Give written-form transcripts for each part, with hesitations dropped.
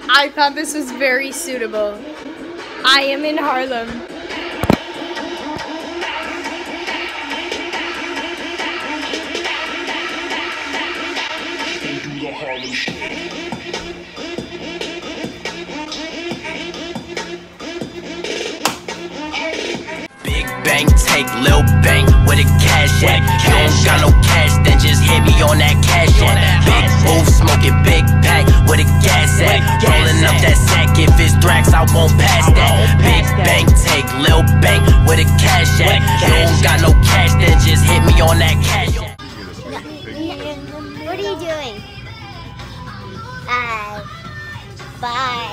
I thought this was very suitable. I am in Harlem. Big bang, take Lil Bang with a cash at. You don't got no cash, then just hit me on that cash at. Big booth, smoking big pack with a gas at. Rolling up that sack, if it's Thrax, I won't pass that. Big bang, take Lil Bang with a cash at. You don't got no cash, then just hit me on that cash at. What are you doing? Bye.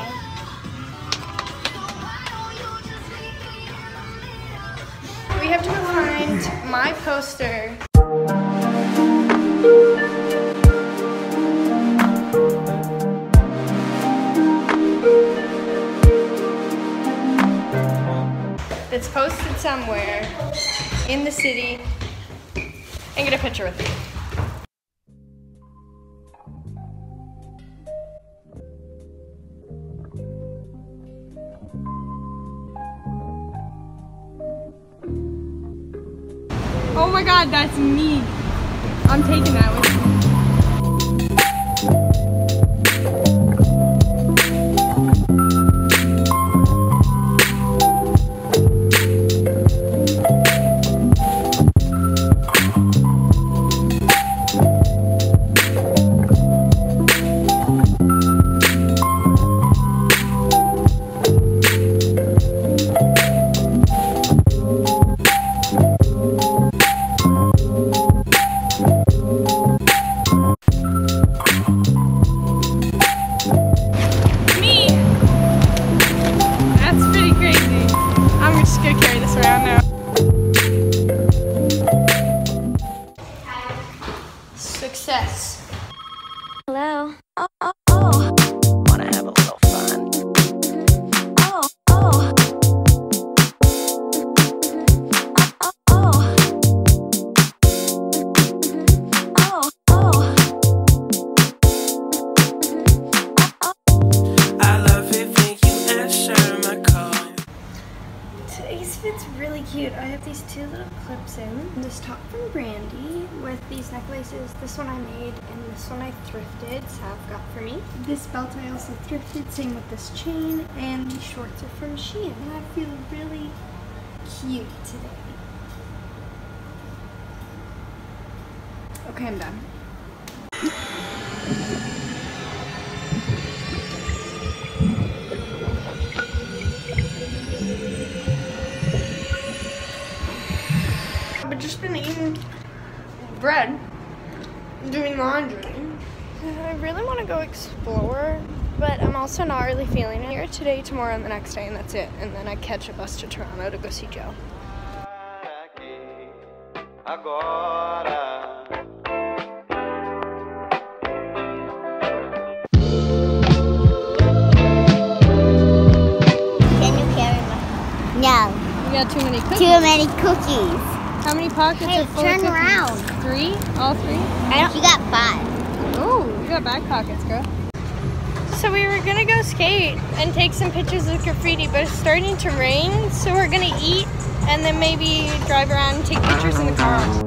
We have to go find my poster. It's posted somewhere in the city, and get a picture with me. Oh my god, that's me. I'm taking that with me. Success. Hello. Wanna have a little fun? I love it when you answer my call. Today's fit's really cute. I have these two little clips in. This top from Brandy with these necklaces. This one I made and this one I thrifted. Sav got for me. This belt I also thrifted. Same with this chain. And these shorts are from Shein. And I feel really cute today. Okay, I'm done. I've just been eating bread, doing laundry. I really want to go explore, but I'm also not really feeling it. Here today, tomorrow, and the next day, and that's it. And then I catch a bus to Toronto to go see Joe. Can you carry me? No. You got too many cookies. Too many cookies. How many pockets Hey, are full turn of cookies? around. 3? All 3? You got 5. Oh, you got back pockets, girl. So we were gonna go skate and take some pictures of graffiti, but it's starting to rain, so we're gonna eat and then maybe drive around and take pictures in the car.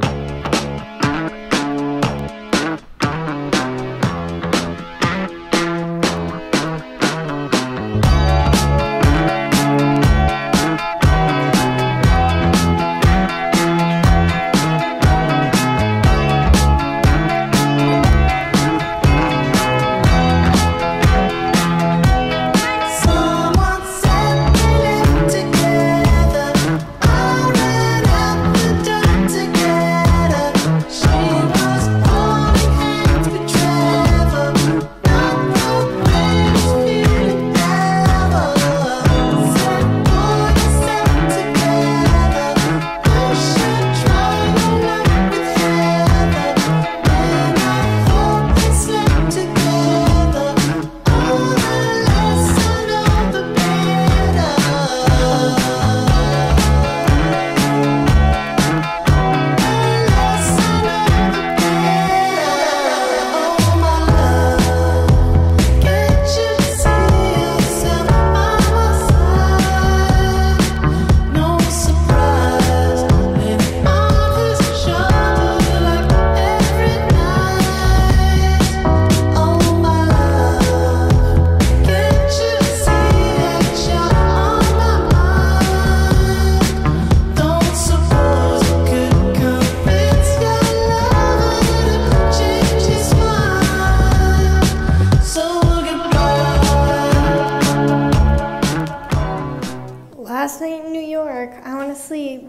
Together, I ran out the door together.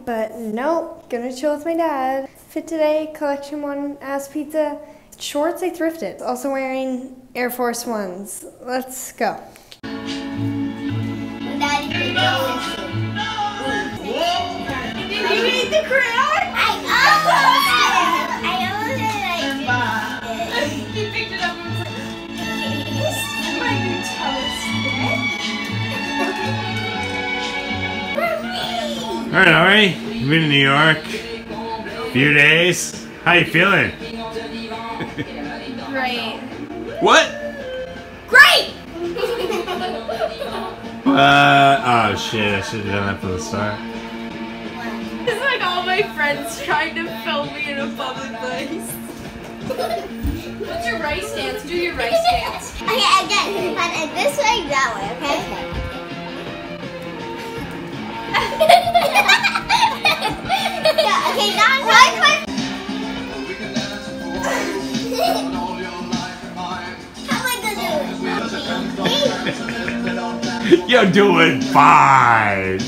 but nope, gonna chill with my dad. Fit today, Collection 1 ass pizza. Shorts I thrifted. Also wearing Air Force Ones. Let's go. Did you eat the crayon? I almost did. He picked it up and was like, this is my new toast. Alright, Ari, you've been in New York a few days. How you feeling? Great. What? Great! Oh shit, I should have done that from the start. It's like all my friends trying to film me in a public place. What's your rice dance? Do your rice dance. Okay, again, but this way, that way, okay? Yeah, okay, now I'm How am I gonna do it? You're doing fine.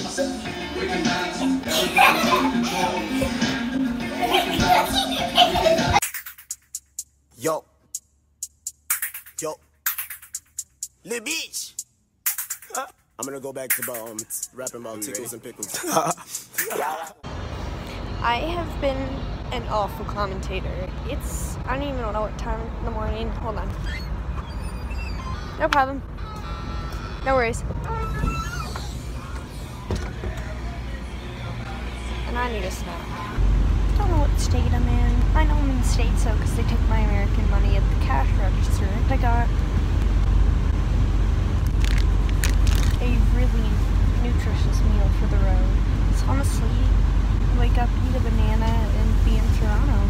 Yo. Lil Beach. I'm gonna go back to rapping about tickles and pickles. I have been an awful commentator. I don't even know what time in the morning. Hold on. No problem. No worries. And I need a snack. I don't know what state I'm in. I know I'm in the States though because they took my American money at the cash register. I got a really nutritious meal for the road. So honestly, wake up, eat a banana, and be in Toronto.